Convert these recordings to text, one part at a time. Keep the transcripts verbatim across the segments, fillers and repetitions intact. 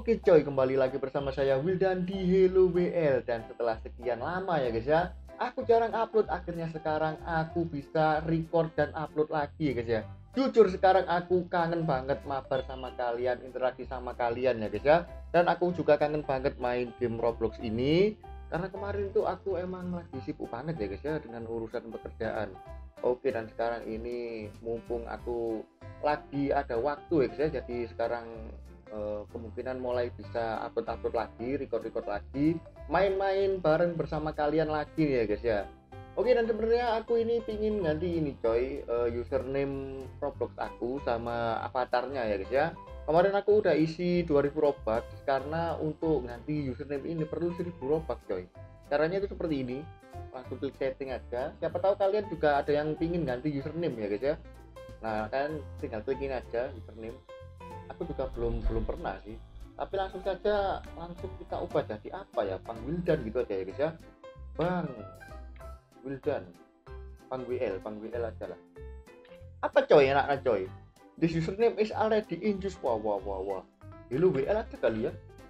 Oke coy, kembali lagi bersama saya Wildan di Hello W L. Dan setelah sekian lama ya guys ya, aku jarang upload, akhirnya sekarang aku bisa record dan upload lagi ya guys ya. Jujur sekarang aku kangen banget mabar sama kalian, interaksi sama kalian ya guys ya. Dan aku juga kangen banget main game Roblox ini, karena kemarin tuh aku emang lagi sibuk banget ya guys ya dengan urusan pekerjaan. Oke, dan sekarang ini mumpung aku lagi ada waktu ya guys ya, jadi sekarang eh, kemungkinan mulai bisa upload-upload lagi, record-record lagi, main-main bareng bersama kalian lagi nih ya guys ya. Oke, dan sebenarnya aku ini pingin ganti ini coy, eh, username Roblox aku sama avatarnya ya guys ya. Kemarin aku udah isi dua ribu Robux, karena untuk ganti username ini perlu seribu Robux coy. Caranya itu seperti ini, langsung klik setting aja. Siapa tahu kalian juga ada yang pingin ganti username ya guys ya. Nah, kan tinggal klik ini aja, username. Aku juga belum belum pernah sih, tapi langsung saja langsung kita ubah jadi apa ya, Bang Wildan gitu aja ya guys ya. Bang Wildan, Bang W L, Bang W L aja lah. Apa coy enaknya coy? This username is already in use. Wah wah wah wah. Hello W L aja kali ya.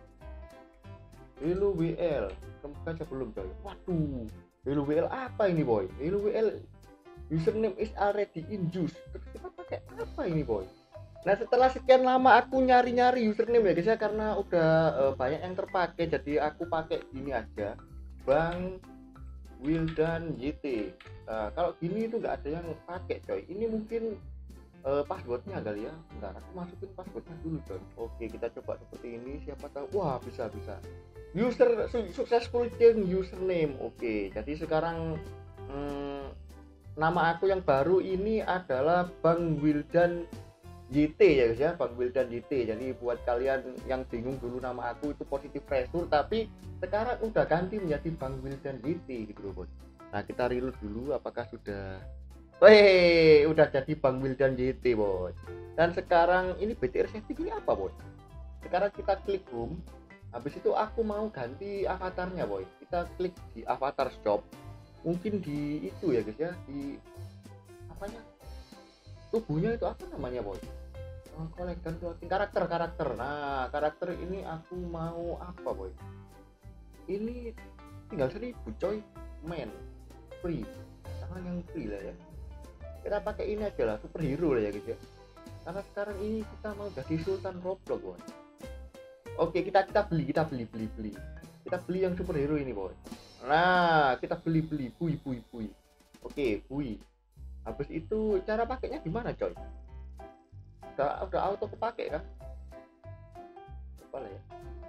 Hello W L, kamu aja belum coy. Waduh, Hello W L apa ini boy? Hello W L username is already in use. Terus kita pakai apa ini boy? Nah, setelah sekian lama aku nyari-nyari username ya guys ya, karena udah uh, banyak yang terpakai, jadi aku pakai gini aja, Bang Wildan Y T. Nah, kalau gini itu nggak ada yang pakai coy. Ini mungkin uh, passwordnya kali ya. Bentar, aku masukin passwordnya dulu coy. Oke, kita coba seperti ini, siapa tahu. Wah, bisa bisa. User su successful change username. Oke, jadi sekarang hmm, nama aku yang baru ini adalah Bang Wildan Y T ya guys ya, Bang Wildan Y T. Jadi buat kalian yang bingung dulu nama aku itu positif pressure, tapi sekarang udah ganti menjadi Bang Wildan Y T gitu loh bos. Nah, kita reload dulu apakah sudah. Weh, udah jadi Bang Wildan Y T bos. Dan sekarang ini B T R setting ini apa bos? Sekarang kita klik home. Habis itu aku mau ganti avatarnya boy. Kita klik di avatar shop. Mungkin di itu ya guys ya, di apanya? Tubuhnya itu apa namanya boy? Oh, kolektor clothing, karakter karakter. Nah, karakter ini aku mau apa boy? Ini tinggal seribu coy, main free, jangan yang free lah ya. Kita pakai ini aja lah, superhero lah ya guys ya. Karena sekarang ini kita mau jadi Sultan Roblox boy. Oke, kita kita beli kita beli beli beli. Kita beli yang superhero ini boy. Nah, kita beli beli bui bui bui. Oke, bui. Habis itu cara pakainya gimana coy? Udah, udah auto kepake kan? Apa lah ya?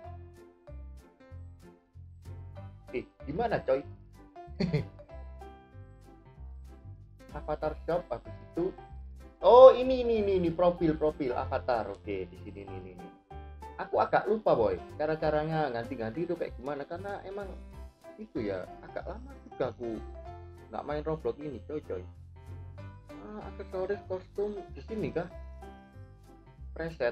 Eh, gimana coy? Avatar shop habis itu. Oh, ini ini ini, ini profil profil avatar. Oke, di sini nih nih. Aku agak lupa boy, cara-caranya ganti-ganti itu kayak gimana, karena emang itu ya agak lama juga aku nggak main Roblox ini coy coy. Ah, aksesoris kostum di sini kah? Preset.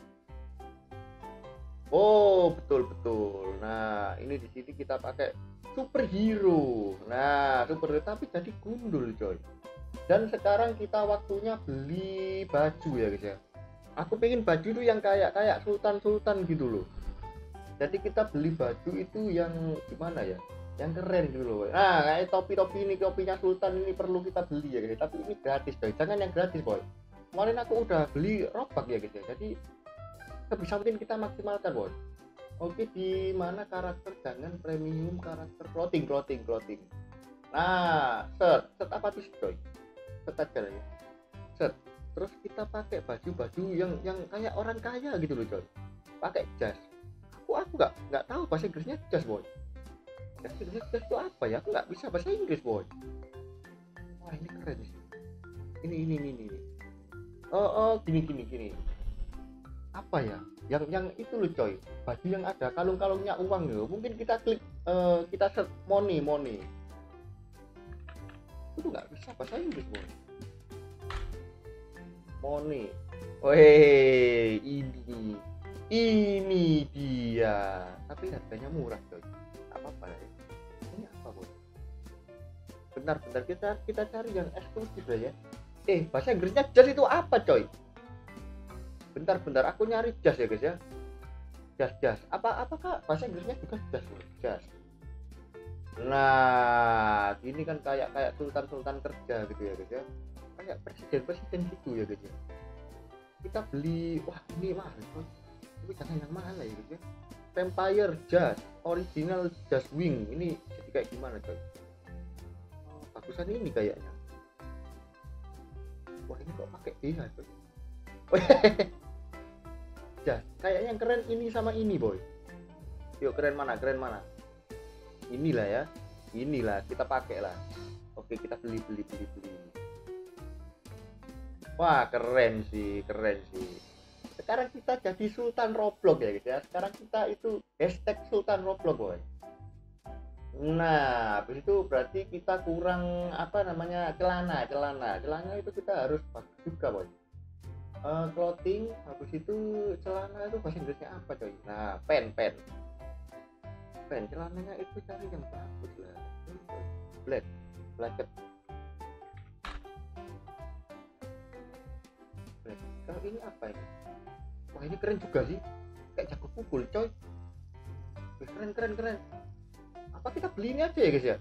Oh, betul betul. Nah, ini di sini kita pakai superhero. Nah, superhero tapi jadi gundul coy. Dan sekarang kita waktunya beli baju ya guys ya. Aku pengen baju itu yang kayak kayak sultan-sultan gitu loh. Jadi kita beli baju itu yang gimana ya? Yang keren gitu loh. Nah, kayak topi-topi ini, topinya sultan ini perlu kita beli ya guys. Tapi ini gratis coy. Jangan yang gratis boy. Kemarin aku udah beli Robux ya guys ya. Jadi sebisa mungkin kita maksimalkan boy. Oke, di mana karakter, jangan premium karakter, clothing clothing clothing. Nah, set, set apa tuh coy? Set aja lah ya. Set. Terus kita pakai baju-baju yang yang kayak orang kaya gitu loh coy. Pakai jas. Aku aku nggak nggak tahu bahasa Inggrisnya jas boy. Bahasa Inggrisnya jas itu apa ya? Aku nggak bisa bahasa Inggris boy. Wah, ini keren sih. Ini ini ini ini. Oh oh gini gini gini. Apa ya? Yang yang itu loh coy. Baju yang ada kalung-kalungnya uang loh. Mungkin kita klik uh, kita search money money. Itu nggak bisa bahasa Inggris boy. Money. Weh, ini ini dia. Tapi harganya murah coy. Apa apa ya? Ini apa boy? Bentar bentar kita kita cari yang eksklusif ya. Eh, bahasa Inggrisnya jas itu apa coy? Bentar bentar aku nyari jas ya guys ya. jas jas apa apakah bahasa Inggrisnya juga jas jas. Nah ini kan kayak kayak sultan sultan kerja gitu ya guys ya, kayak presiden presiden gitu ya guys ya. Kita beli, wah ini mahal coy, tapi jangan yang mahal ya guys ya. Vampire jas original jas wing ini jadi kayak gimana coy? Oh, bagusan ini kayaknya. Wah ini kok pakai B H coy. Jas kayaknya yang keren ini sama ini boy. Yuk keren mana keren mana? Inilah ya, inilah kita pakai lah. Oke kita beli beli beli beli. Wah keren sih, keren sih. Sekarang kita jadi Sultan Roblox ya guys ya. Sekarang kita itu hashtag Sultan Roblox boy. Nah habis itu berarti kita kurang apa namanya celana, celana, celana itu kita harus pakai juga boy. Uh, clothing, habis itu celana itu bahasa Inggrisnya apa coy? Nah pen pen. Pen celananya itu cari yang bagus lah, black blacket black. Kalau ini apa ini? Wah ini keren juga sih, kayak jago pukul coy. Keren keren keren. Apa kita beli ini aja ya guys ya?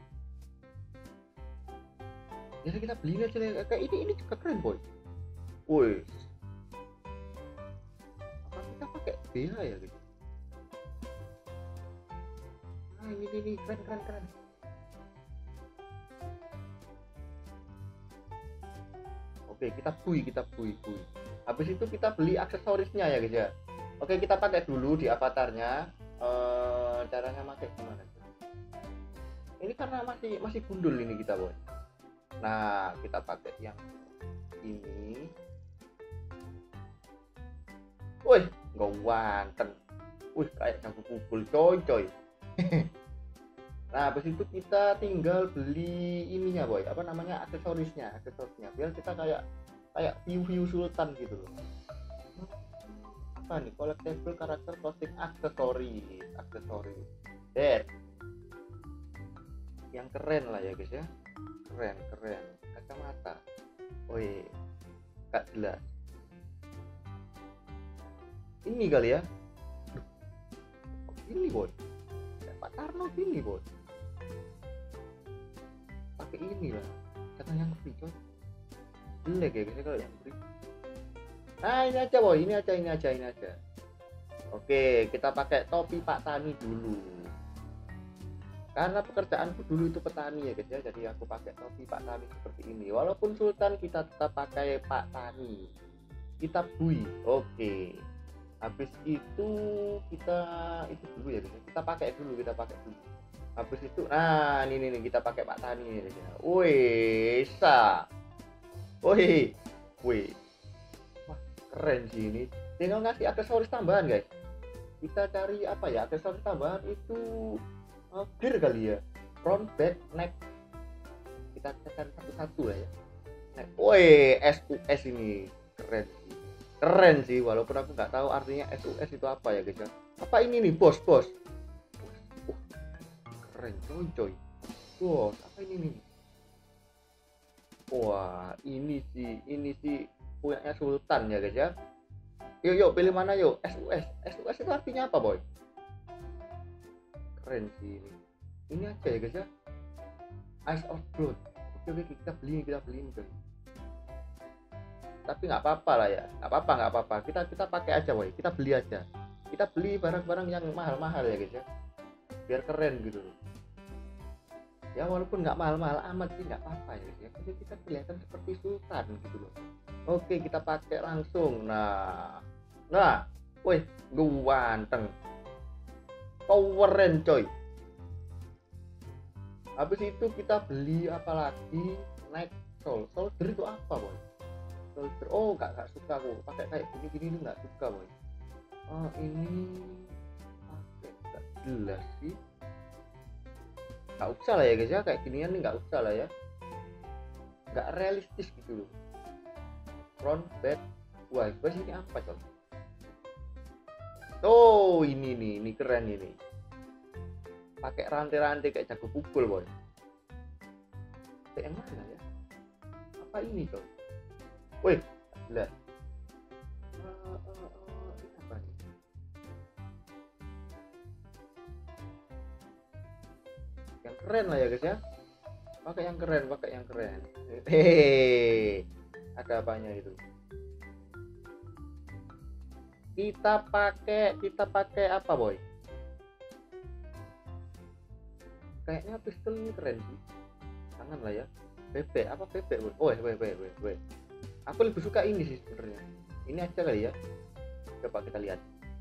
Jadi kita beli ini aja kayak ini ini juga keren boy. Woi, apa kita pakai B H ya guys? Ini ini keren keren keren. Oke kita bui kita bui bui. Habis itu kita beli aksesorisnya ya guys ya. Oke kita pakai dulu di avatarnya. Eee, caranya pakai gimana? Ini karena masih masih gundul ini kita boy. Nah kita pakai yang ini. Wih nggak wanten. Wih kayak jago pukul coy coy. Nah habis itu kita tinggal beli ininya boy, apa namanya aksesorisnya aksesorisnya biar kita kayak kayak view view sultan gitu loh. Apa nih collectible karakter clothing aksesoris aksesoris dead yang keren lah ya guys ya, keren keren. Kacamata woi gak jelas ini kali ya. Ini boy Pak Tarno gini bos, pakai ini lah, kata yang free coy, jelek ya guys kalau yang free. Nah ini aja boy, ini aja ini aja ini aja. Oke kita pakai topi Pak Tani dulu, karena pekerjaanku dulu itu petani ya guys ya, jadi aku pakai topi Pak Tani seperti ini. Walaupun Sultan kita tetap pakai Pak Tani, kita bui. Oke habis itu kita itu dulu ya guys, kita pakai dulu kita pakai dulu habis itu nah ini nih kita pakai Pak Tani ini ya. Wih sa wih wih wah keren sih ini. Tinggal ngasih aksesoris tambahan guys, kita cari apa ya aksesoris tambahan itu uh, gear kali ya, front back neck, kita cari satu-satu lah ya. Nah, wih S U S ini keren sih, keren sih walaupun aku nggak tahu artinya S U S itu apa ya guys ya. Apa ini nih bos bos? Uh, keren coy coy. Bos apa ini nih? Wah ini sih ini sih punyanya Sultan ya guys ya. Yuk yuk pilih mana yuk? S U S S U S itu artinya apa boy? Keren sih ini. Ini aja ya guys ya. Eyes of Blood. Oke oke kita beli kita beli ini coy. Tapi nggak apa-apa lah ya, nggak apa-apa nggak apa-apa kita kita pakai aja boy, kita beli aja, kita beli barang-barang yang mahal-mahal ya guys ya, biar keren gitu loh ya. Walaupun nggak mahal-mahal amat sih nggak apa-apa ya guys ya, jadi kita kelihatan seperti sultan gitu loh. Oke kita pakai langsung. Nah nah woi ganteng keren coy. Habis itu kita beli apa lagi, Night Sol Soldier itu apa boy? Oh gak, gak suka aku pakai kayak gini-gini nggak suka boy. Oh ini pakai gak jelas sih, nggak usah lah ya guys ya, kayak ginian nih nggak usah lah ya, nggak realistis gitu loh. Front back wah guys ini apa coy? Oh ini nih ini keren ini, pakai rantai-rantai kayak jago pukul boy. Kayak yang mana ya, apa ini coy? Wih, lihat. Uh, uh, uh, ini apa nih? yang keren lah ya guys ya, pakai yang keren, pakai yang keren. Hehehe, ada apanya itu? Kita pakai kita pakai apa boy? Kayaknya pistol ini keren sih, jangan lah ya. Bebek apa bebek boy? Oh bebek bebek bebek. Aku lebih suka ini sih sebenarnya. Ini aja kali ya. Coba kita lihat.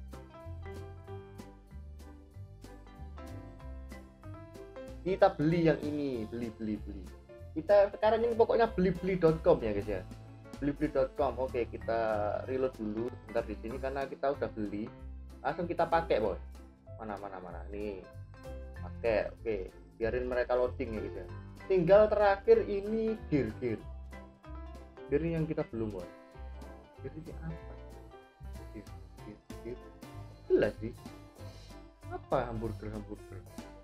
Kita beli yang ini, beli beli beli. Kita sekarang ini pokoknya beli beli dot com ya guys ya. beli beli dot com. Oke, kita reload dulu bentar di sini karena kita udah beli. Langsung kita pakai, Bos. Mana mana mana. Nih. Pakai. Oke, biarin mereka loading ya guys ya. Tinggal terakhir ini gear gear. Gear yang kita belum, Bos. Gear ini apa? Gear gear gear. Jelas sih. Apa hamburger hamburger?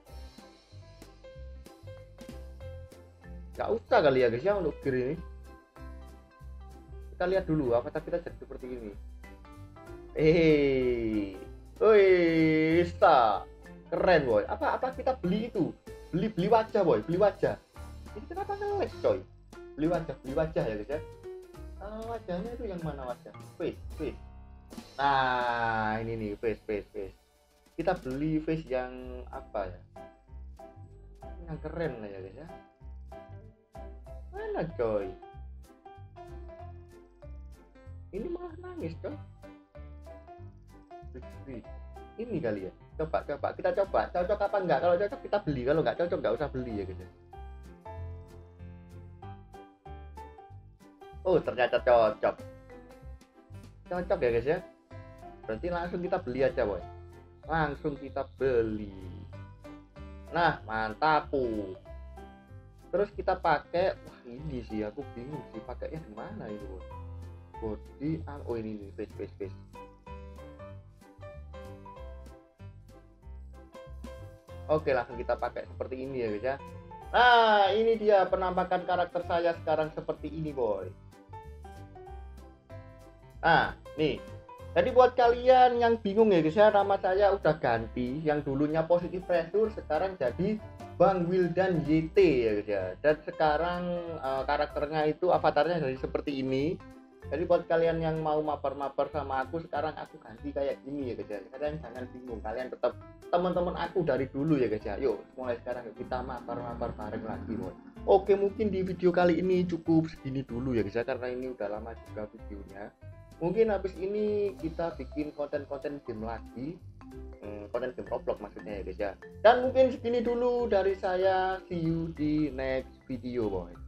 Gak usah kali ya guys ya untuk gear ini. Kita lihat dulu apakah kita jadi seperti ini. Eh, woi, keren boy. Apa apa kita beli itu? Beli beli wajah boy, beli wajah. Ini kenapa ngelag coy? Beli wajah, beli wajah ya guys ya. Ah, wajahnya itu yang mana wajah? Face, face. Nah, ini nih face, face, face. Kita beli face yang apa ya? Yang keren lah ya guys ya. Mana coy? Ini malah nangis coy. Ini kali ya. Coba coba kita coba. Cocok apa enggak? Kalau cocok kita beli. Kalau enggak cocok enggak usah beli ya guys. Oh ternyata cocok. Cocok ya guys ya. Berarti langsung kita beli aja boy. Langsung kita beli. Nah mantap tuh. Terus kita pakai. Wah ini sih aku bingung sih pakainya di mana ini boy. Body, oh ini nih face face face. Oke langsung kita pakai seperti ini ya guys ya. Nah ini dia penampakan karakter saya sekarang seperti ini boy. Nah nih, jadi buat kalian yang bingung ya guys ya, nama saya udah ganti. Yang dulunya Positive Pressure sekarang jadi Bang Wildan Y T ya guys ya. Dan sekarang uh, karakternya itu avatarnya jadi seperti ini. Jadi buat kalian yang mau maper-maper sama aku, sekarang aku ganti kayak gini ya guys ya. Kalian jangan bingung, kalian tetap teman-teman aku dari dulu ya guys ya. Yuk mulai sekarang kita maper-maper bareng lagi boy. Oke mungkin di video kali ini cukup segini dulu ya guys ya, karena ini udah lama juga videonya. Mungkin habis ini kita bikin konten-konten game lagi, hmm, konten game Roblox maksudnya ya guys ya. Dan mungkin segini dulu dari saya, see you di next video boy.